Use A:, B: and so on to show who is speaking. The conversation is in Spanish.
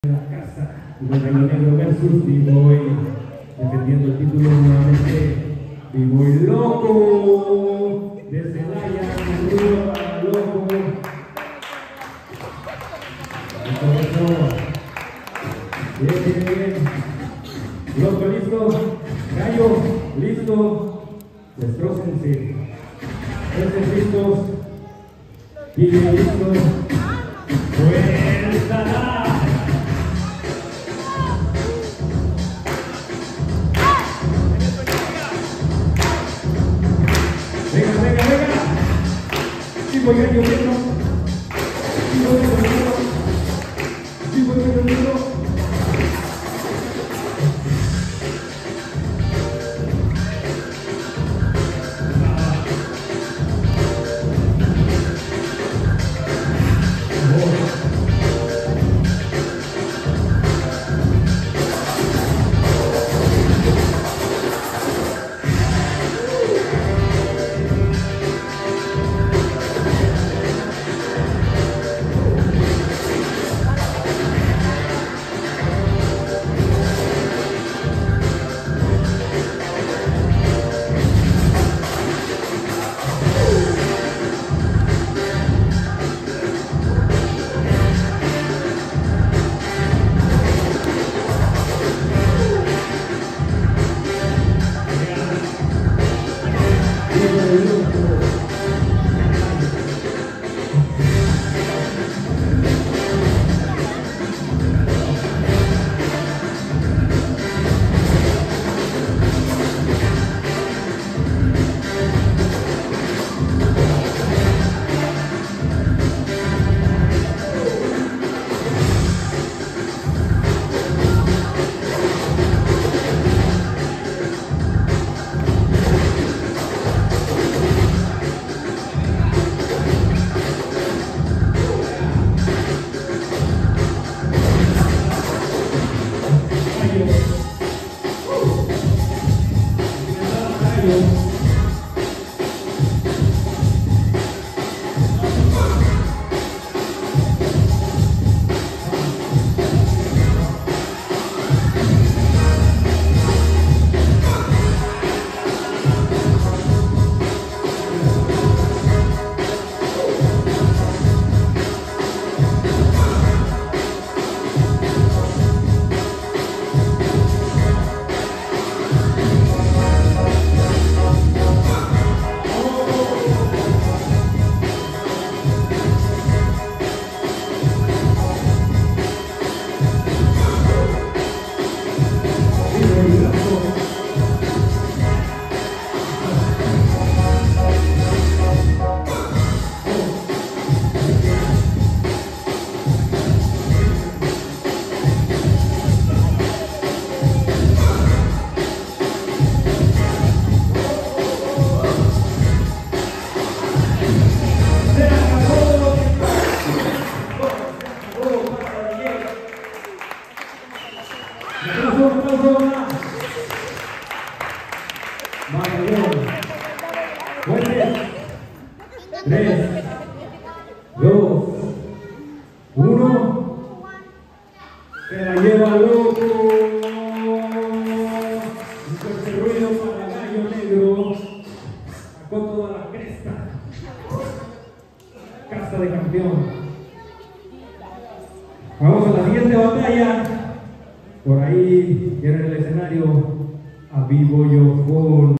A: La casa del Gallo Negro versus B-Boy, defendiendo el título nuevamente. B-Boy Loco de Celaya, Loco. Bien. Loco listo, Gallo listo, destrócense. Estos listos, Guille listo, ¡suéltala! Venga. Sigo Gallo Negro. Sigo Gallo Negro. Jueces, 3, 2, 1, se la lleva Loco. Un fuerte ruido para Gallo Negro. Sacó toda la cresta. Casa de campeón. Vamos a la siguiente batalla. Por ahí tiene el escenario a B-Boy Loco.